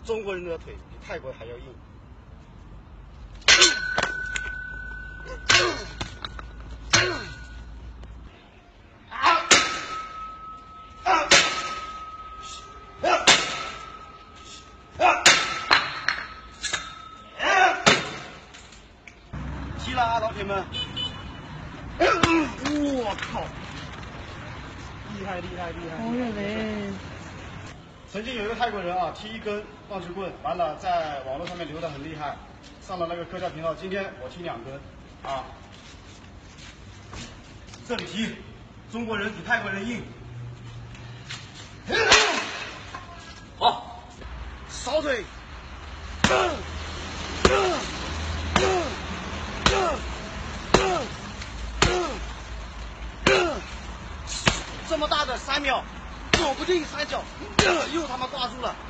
中国人的腿比泰国还要硬。踢了啊，老铁们！我靠！厉害厉害厉害！ 好远嘞！ 曾经有一个泰国人啊，踢一根棒球棍，完了在网络上面流得很厉害，上了那个科教频道。今天我踢2根，啊，这里踢，中国人比泰国人硬。好，扫腿。这么大的3秒，躲不进3脚，又他妈挂住了。